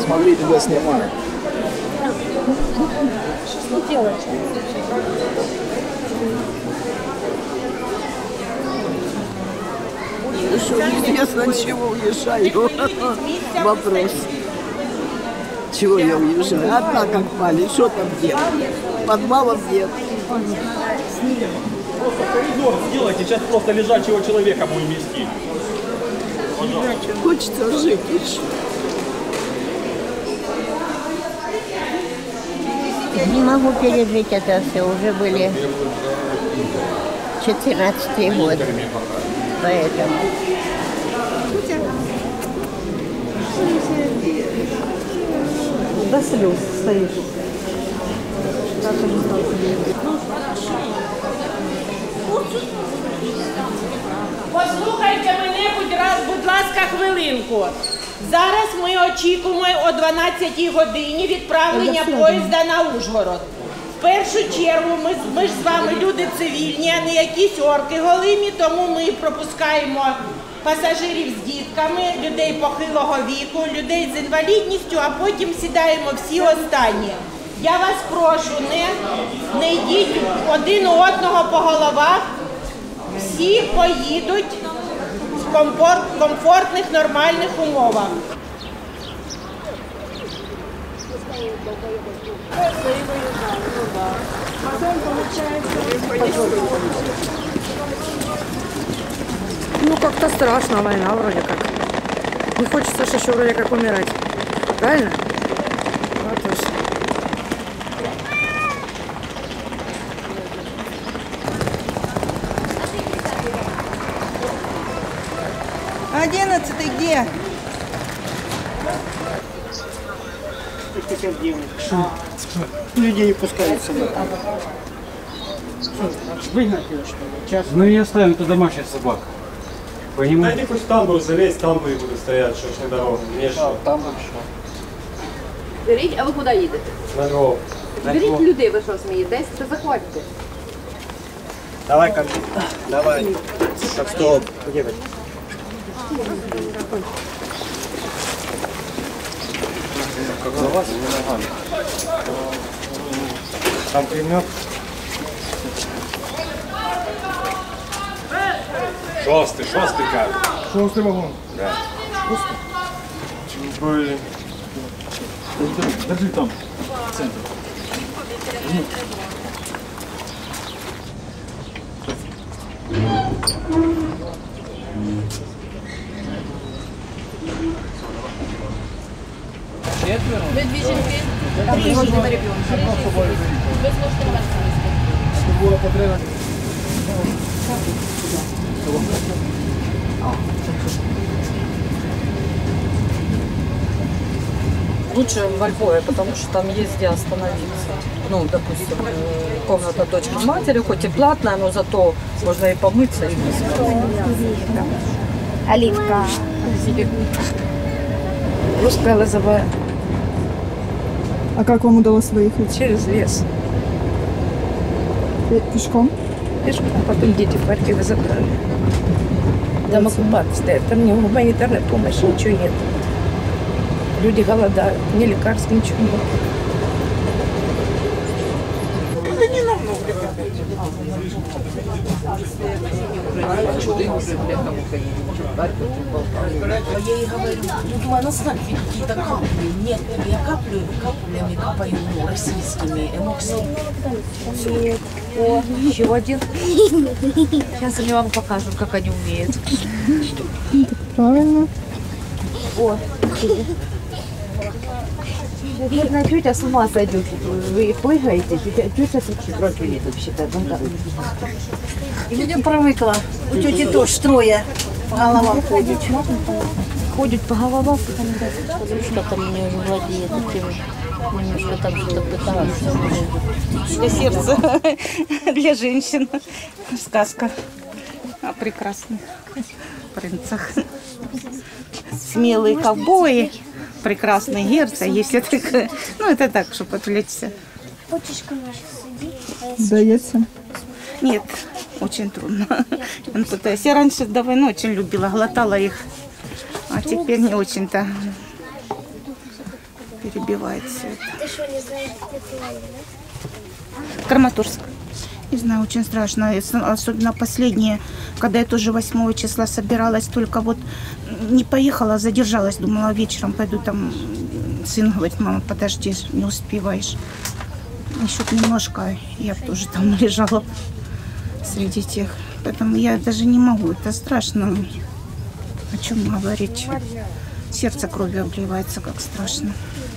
Смотри, тебя снимаю. Что делать? Еще неизвестно, чего уезжаю. Вопрос. Чего я уезжаю? Одна как пали, что там делать? Подвалов нет. Просто коридор сделайте, сейчас просто лежачего человека будем вести. Хочется жить еще. Не могу пережить это все. Уже были 14-й год. Поэтому. До слез стоишь. Послухайте мене, будь ласка, хвилинку. Зараз ми очікуємо о 12-й годині відправлення поїзда на Ужгород. В першу чергу ми ж з вами люди цивільні, а не якісь орки голимі, тому ми пропускаємо пасажирів з дітками, людей похилого віку, людей з інвалідністю, а потім сідаємо всі останні. Я вас прошу, не йдіть один у одного по головах, всі поїдуть в комфортних, нормальних умовах. Ну, как-то страшно, война вроде как. Не хочется же еще вроде как умирать. Правильно? Вот уж. Одиннадцатый где? Людей не пускают сюда. Выгнать ее, что ли? Сейчас. Ну и оставим, это домашняя собака. Понимаете? Дайте хоть в тамбур залезть, тамбури будут стоять, что ж на дорогу. Там еще. Беріть, а ви куди їдете? На Львов. Беріть людей, ви що смієтесь, то заходьте. Давай, как давай. Так, стоп. Где вы? Как за вас? Там пулемет. Шостый как? Шостый вагон. Да. Блин. Держи там. Центр. Ви дві жінки? Там можна ребенка. Ви зможете на Это было потребно. Лучше во Львове, потому что там есть где остановиться. Ну, допустим, комната дочки матери, хоть и платная, но зато можно и помыться, и поспать. Оливка. Русская лозовая. А как вам удалось выехать? Через лес. Пешком? Пешком, потом дети в квартиры забрали. Там оккупация, там ни гуманитарной помощи, ничего нет. Люди голодают, ни лекарств, ничего нет. Я ей говорю, тут мы на снапе какие-то капли. Нет, я каплями капаю, ну, российскими, эмоксиями. Еще один. Сейчас они вам покажут, как они умеют. Правильно. Вот. Бедная тетя с ума сойдет. Вы прыгаете, тетя противит вообще-то. Видимо, привыкла. У тети тоже трое по головам ходят. Ходят по головам. Подружка там меня уже владеет этим. Немножко там что-то пытается. Для сердца, для женщин. Сказка о прекрасных принцах. Смелые ковбои, прекрасные герцы, если так, ну это так, чтобы отвлечься. Сдается? Нет, очень трудно. Он пытается. Я раньше до войны очень любила, глотала их, а теперь не очень-то. перебивает все это. Ты что, не знаешь, где ты, да? Краматорск. Не знаю, очень страшно. Особенно последние, когда я тоже 8 числа собиралась, только вот не поехала, задержалась. Думала, вечером пойду там. Сын говорит, мама, подожди, не успеваешь. Еще немножко, я тоже там лежала среди тех. Поэтому я даже не могу, это страшно. О чем говорить? Сердце кровью обливается, как страшно.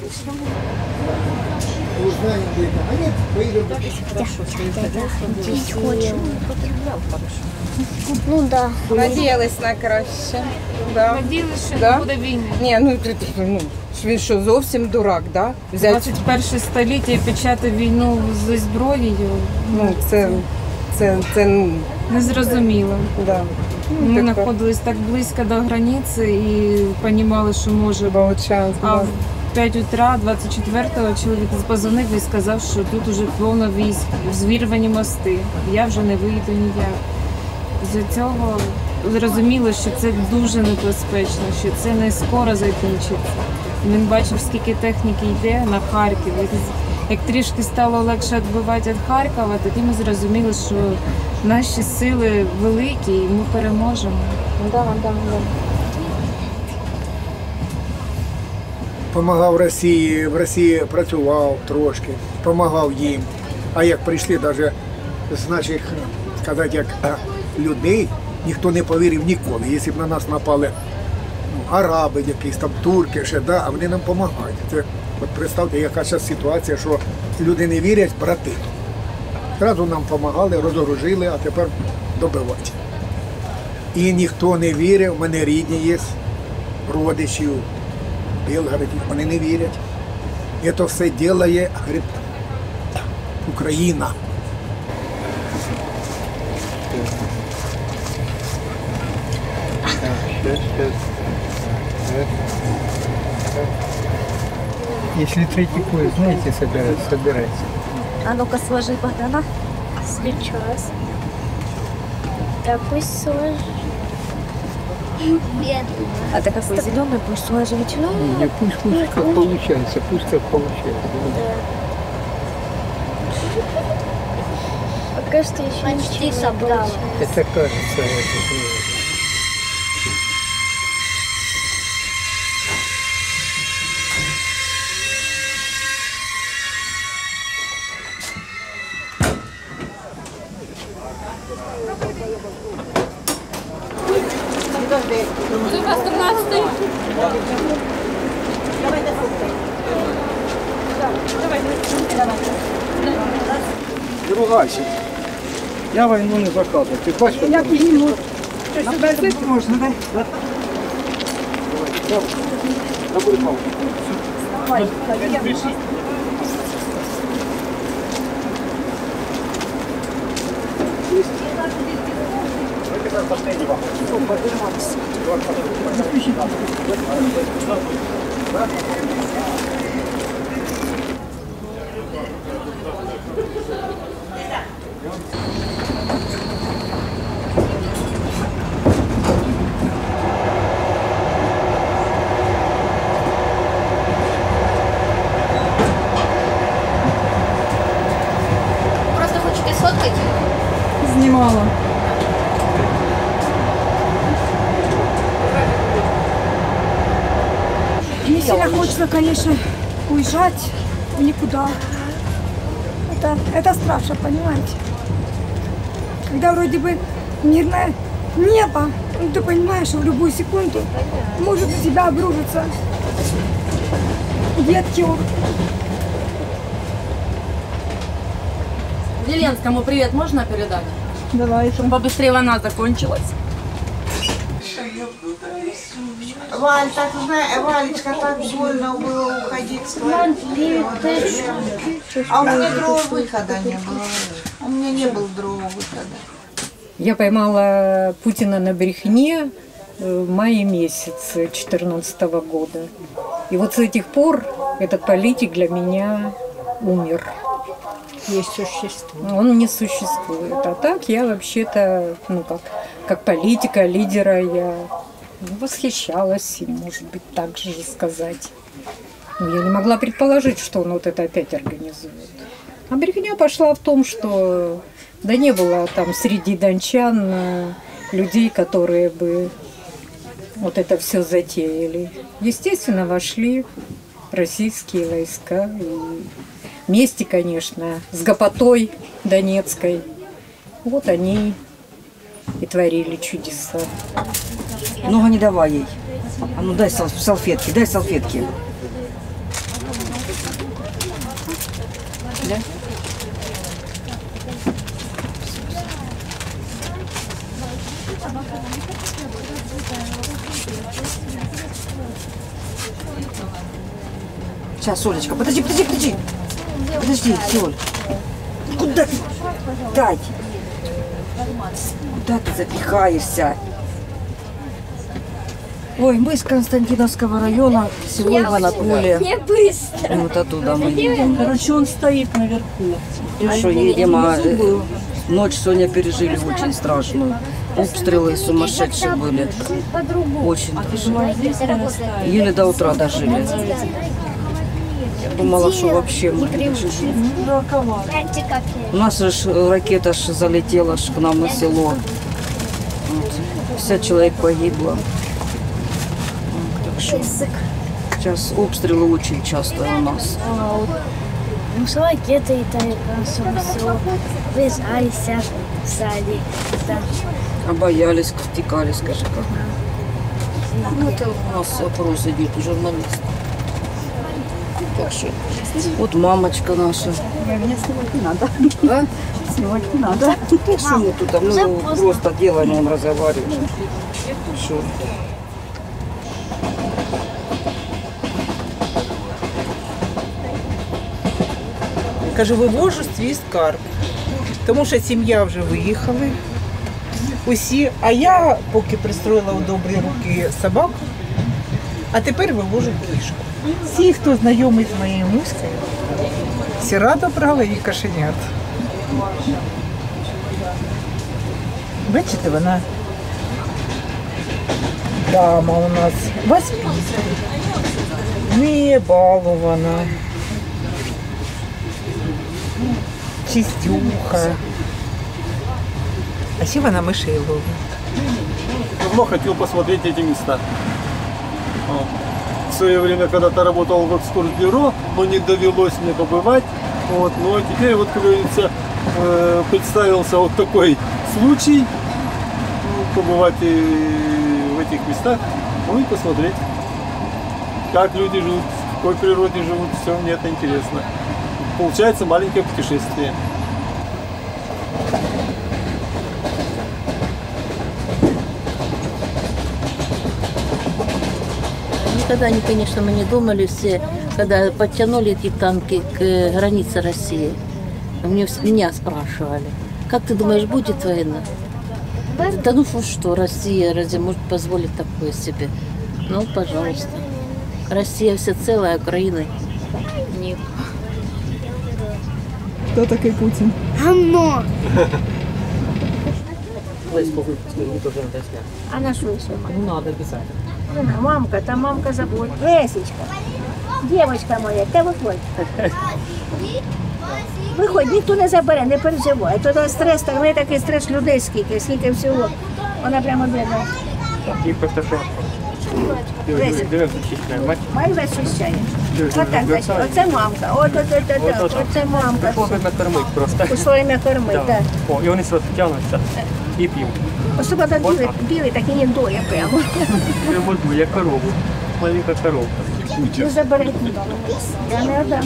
Ну да. Надіялись на краще. Да. Надіялись, що Да. не буде війни. Ні, ну він що, зовсім дурак, да? 21 століття і почати війну зі зброєю. Ну, це незрозуміло. Да. Ми знаходились так близько до границі і розуміли, що може. А в 5 утра 24-го чоловік позвонив і сказав, що тут уже повно військ, звірвані мости. Я вже не вийду ніяк. З цього зрозуміло, що це дуже небезпечно, що це не скоро закінчиться. Він бачив, скільки техніки йде на Харків. Як трішки стало легше відбивати від Харкова, тоді ми зрозуміли, що наші сили великі і ми переможемо. Да. Помагав Росії, в Росії працював трошки, помагав їм. А як прийшли, навіть з наших, сказати, як людей, ніхто не повірив ніколи. Якщо б на нас напали араби, якісь там турки, ще, да, а вони нам допомагають. Це, от представте, яка зараз ситуація, що люди не вірять, брати. Зразу нам допомагали, розоружили, а тепер добивати. І ніхто не вірив, в мене рідні є, родичі в Білгороді, вони не вірять. І це все робить, говорить, Україна. Если третий поезд, знаете, собирайте. А ну-ка сложи, Богдана. Сейчас. Так, пусть сложи. А ты какой зеленый, пусть сложить. Не, пусть как получается, пусть как получается. Пока что еще почти собрала. Это кажется, Не ругайся. Я війну не заказую. Ти бачиш? Як війну? Щось можна, так? Забудь маму. Давай, Просто хочете сфоткать? Знімала. Мне сильно хочется, конечно, уезжать в никуда. Это страшно, понимаете? Когда вроде бы мирное небо, ну, ты понимаешь, что в любую секунду может на тебя обрушиться. Детки. Зеленскому привет можно передать? Давай. Чтобы побыстрее война закончилась. Валь, так знаешь, Валечка, так больно было уходить с квартиры. А у меня другого выхода не было. У меня не было другого выхода. Я поймала Путина на брехне в мае месяце 2014 года. И вот с этих пор этот политик для меня умер. Не существует. Он не существует. А так я вообще-то, ну как политика, лидера, я восхищалась им, может быть, так же сказать. Ну, я не могла предположить, что он вот это опять организует. А брехня пошла в том, что да не было там среди дончан людей, которые бы вот это все затеяли. Естественно, вошли российские войска. И вместе, конечно, с гопотой донецкой. Вот они и творили чудеса. Много не давай ей. А ну дай салфетки, дай салфетки. Да? Сейчас, Олечка, подожди. Подожди, Оль. Куда ты? Дай. Куда ты запихаешься? Ой, мы из Константиновского района, сегодня на поле. Не быстро. Вот оттуда мы едем. Короче, он стоит наверху. И что, едем, а ночь сегодня пережили очень страшную. Обстрелы сумасшедшие были. Очень даже. Еле до утра дожили. Я думала, что вообще мы пережили. У нас же ракета залетела к нам на село. Вот. 50 человек погибло. Так что сейчас обстрелы очень часто у нас. Ну, с ракетой и так, все, вязались, сзади. А боялись, втекали, скажи, как. Ну, это у нас опрос идет у журналистов. Так что, вот мамочка наша. Меня снимать не надо. А? Снимать не надо. Так что мы тут, мы просто делаем, он разговаривает. Что? Кажу, вивожу свій скарб, тому що сім'я вже виїхали. Усі, а я поки пристроїла у добрі руки собаку, а тепер вивожу кішку. Всі, хто знайомий з моєю муською, всі радо брали і кошенят. Бачите, вона дама у нас воспитана, не балована, чистюха. А ще вона мишей ловить. Давно хотел посмотреть эти места. В свое время когда-то работал в экскурсбюро, но не довелось мне побывать. Вот, но теперь, вот, как говорится, представился вот такой случай, побывать в этих местах, ну и посмотреть, как люди живут, в какой природе живут, все мне это интересно. Получается маленькое путешествие. Никогда, конечно, мы не думали все, когда подтянули эти танки к границе России. Меня спрашивали, как ты думаешь, будет война? Да ну что, Россия разве может позволить такое себе? Ну, пожалуйста. Россия всецелая, Украина нет. Кто такой Путин? Гамно. А на что еще? Ну, надо обязательно. Мамка, там мамка забудет. Лесечка, девочка моя, ты выходь. Виходь, ніхто не забере, не переживай. Тут стрес, так, такий стрес людей скільки всього. Вона прямо бідна. І просто що? Май весь щущає. Отак, оце мамка, оце мамка. Вовремя кормить просто. Вовремя кормить, так. О, і вони сюди тягнуться і п'ють. Особливо білий, так і не доє прямо. Прямо дує корову. Маленька коровка. Не заберіть. Я не отдам.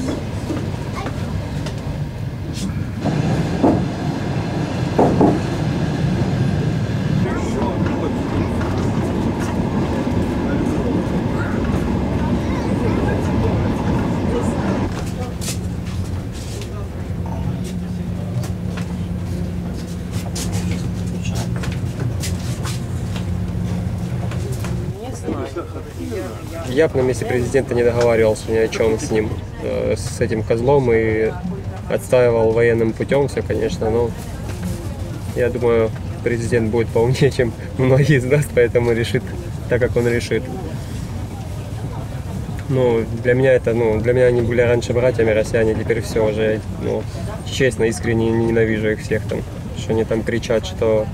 Я бы на месте президента не договаривался ни о чем с ним, с этим козлом, и отстаивал военным путем все, конечно, но я думаю, президент будет поумнее, чем многие из нас, поэтому решит так, как он решит. Ну, для меня это, для меня они были раньше братьями, россияне, теперь все уже, честно, искренне ненавижу их всех там, что они там кричат, что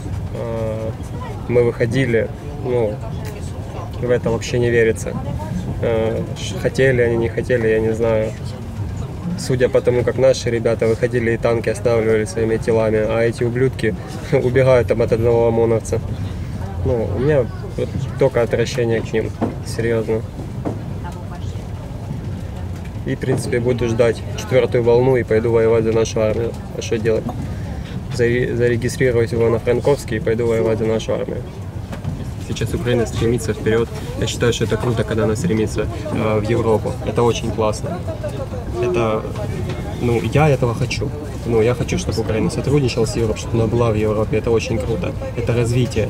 мы выходили, в это вообще не верится. Хотели они, не хотели, я не знаю. Судя по тому, как наши ребята выходили и танки останавливали своими телами, а эти ублюдки убегают там от одного ОМОНовца. У меня вот только отвращение к ним, серьезно. И, в принципе, буду ждать 4-ю волну и пойду воевать за нашу армию. А что делать? Зарегистрируюсь в Ивано-Франковске и пойду воевать за нашу армию. Сейчас Украина стремится вперед. Я считаю, что это круто, когда она стремится в Европу. Это очень классно. Это, я этого хочу. Я хочу, чтобы Украина сотрудничала с Европой, чтобы она была в Европе. Это очень круто. Это развитие.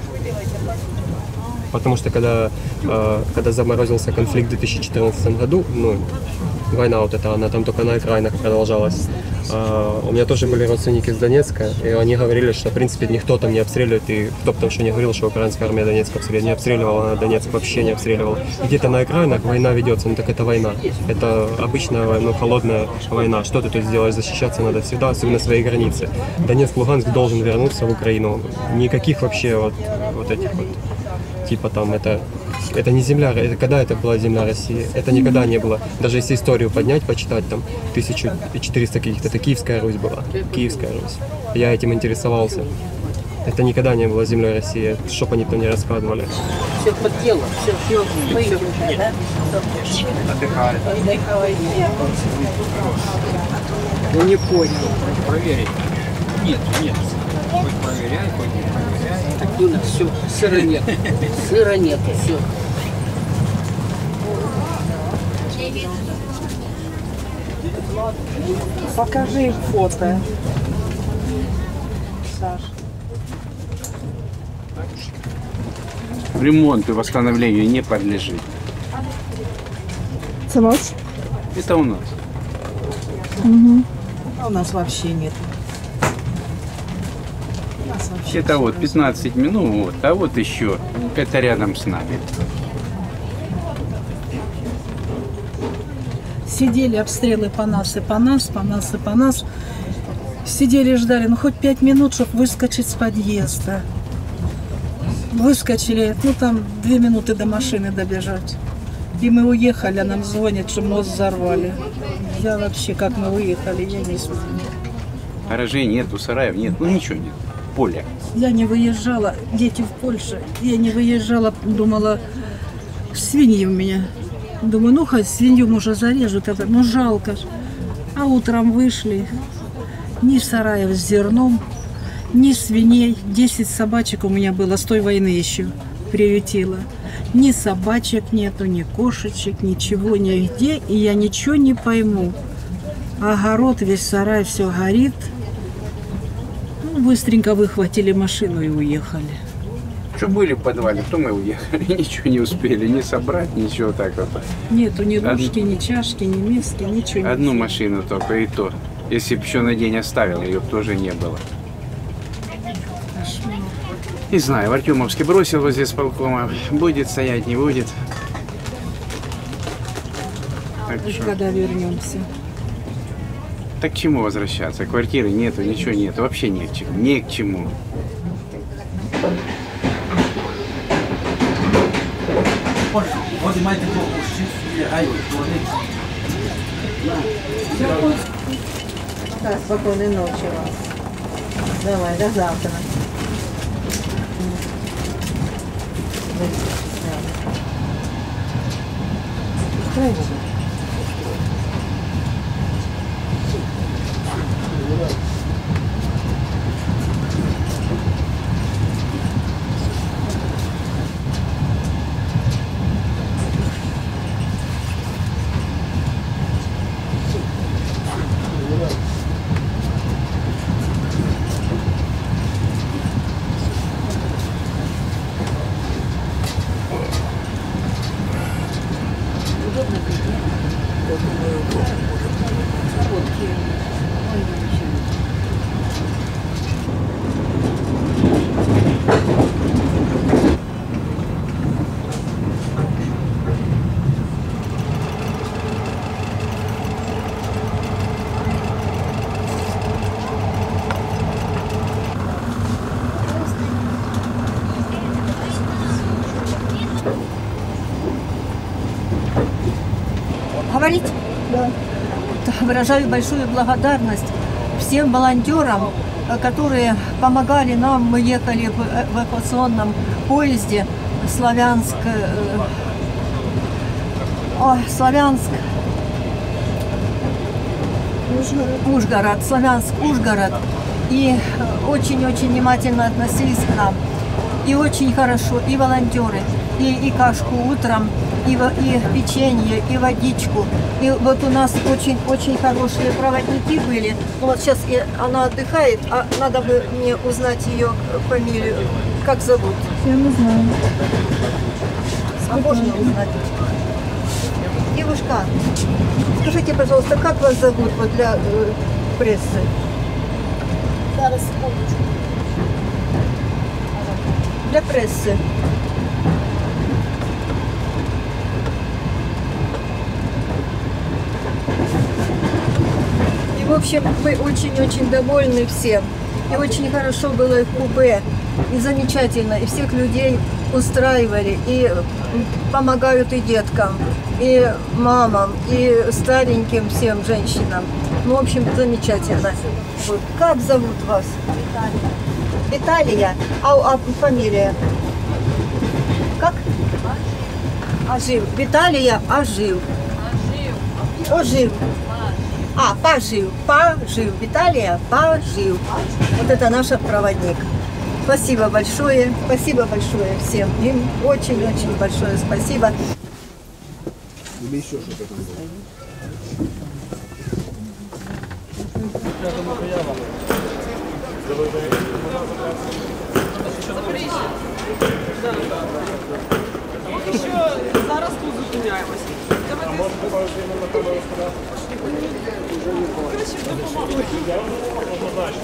Потому что когда заморозился конфликт в 2014 году, война вот эта, она там только на окраинах продолжалась. У меня тоже были родственники из Донецка, и они говорили, что в принципе никто там не обстреливает, и кто бы там что не говорил, что украинская армия Донецк не обстреливала, она Донецк вообще не обстреливала. Где-то на окраинах война ведется, так это война. Это обычная, холодная война. Что ты тут сделаешь? Защищаться надо всегда, особенно своей границы. Донецк, Луганск должен вернуться в Украину. Никаких вообще вот этих типа там это не земля, когда это была земля России? Это никогда не было. Даже если историю поднять, почитать, там 1400 каких-то, это Киевская Русь была. Киевская Русь. Я этим интересовался. Это никогда не было землей России, чтоб они там не раскладывали. Все под делом, все да? Отдыхали. Не понял. Проверить. Нет. Хоть проверяй, хоть не проверяй. Так, Юля, все, сыра нет. Сыра нет, все. Покажи фото. Саш. Ремонт и восстановлению не подлежит. Это ваш? Это у нас. Угу. А у нас вообще нет. Это вот 15 минут, а вот еще. Это рядом с нами. Сидели обстрелы по нас. Сидели, ждали, хоть 5 минут, чтобы выскочить с подъезда. Выскочили, там 2 минуты до машины добежать. И мы уехали, а нам звонят, что мост взорвали. Я вообще, как мы уехали, я не знаю. Гаражей нету, сараев нет, ничего нет. Поле. Я не выезжала, дети в Польше, я не выезжала, думала, свиньи у меня. Думаю, хоть свинью, может, зарежут, жалко. А утром вышли, ни сараев с зерном, ни свиней. 10 собачек у меня было, с той войны еще приютила. Ни собачек нету, ни кошечек, ничего нигде, и я ничего не пойму. Огород, весь сарай, все горит. Быстренько выхватили машину и уехали. Что были в подвале, то мы уехали. Ничего не успели ни собрать, ничего так вот. Нету ни ложки, ни чашки, ни миски, ничего нет. Одну машину только, и то. Если бы еще на день оставил, ее бы тоже не было. Не знаю, в Артемовске бросил возле исполкома. Будет стоять, не будет. Так что... Когда вернемся? Так к чему возвращаться? Квартиры нету, ничего нету, вообще ни к чему. Ни к чему. Да, спокойной ночи вам. Давай, до завтра. Говорить? Да. Выражаю большую благодарность всем волонтерам, которые помогали нам. Мы ехали в эвакуационном поезде Славянск, Ужгород, Славянск-Ужгород. И очень-очень внимательно относились к нам. И очень хорошо, и волонтеры, и кашку утром, и печенье, и водичку. И вот у нас очень-очень хорошие проводники были. Ну вот сейчас она отдыхает, а надо бы мне узнать ее фамилию. Как зовут? Я не знаю. А можно узнать? Девушка, скажите, пожалуйста, как вас зовут вот для прессы? Зараз, секундочку. Для прессы. И, в общем, мы очень-очень довольны всем. И очень хорошо было и в купе, и замечательно, и всех людей устраивали, и помогают и деткам, и мамам, и стареньким всем женщинам. Ну, в общем, замечательно. Вот. Как зовут вас? Виталия. А фамилия? Как? Ажив. Виталия Ажив. Ожив. Пожив. Пожив. Виталия Пожив. Вот это наш проводник. Спасибо большое. Спасибо большое всем. Им очень-очень большое спасибо. Или еще что-то там было? Зараз тут зупиняємося. Коротше, допомогли.